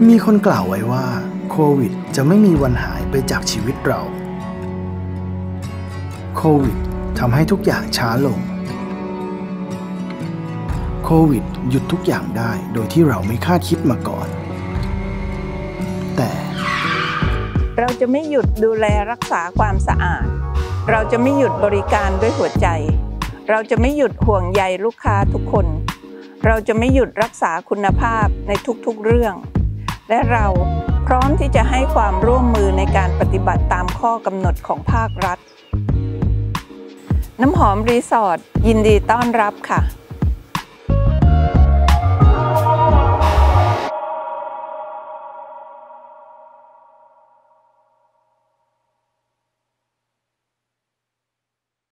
มีคนกล่าวไว้ว่าโควิดจะไม่มีวันหายไปจากชีวิตเราโควิดทำให้ทุกอย่างช้าลงโควิดหยุดทุกอย่างได้โดยที่เราไม่คาดคิดมาก่อนแต่เราจะไม่หยุดดูแลรักษาความสะอาดเราจะไม่หยุดบริการด้วยหัวใจเราจะไม่หยุดห่วงใยลูกค้าทุกคนเราจะไม่หยุดรักษาคุณภาพในทุกๆเรื่องและเราพร้อมที่จะให้ความร่วมมือในการปฏิบัติตามข้อกำหนดของภาครัฐน้ำหอมรีสอร์ทยินดีต้อนรับค่ะ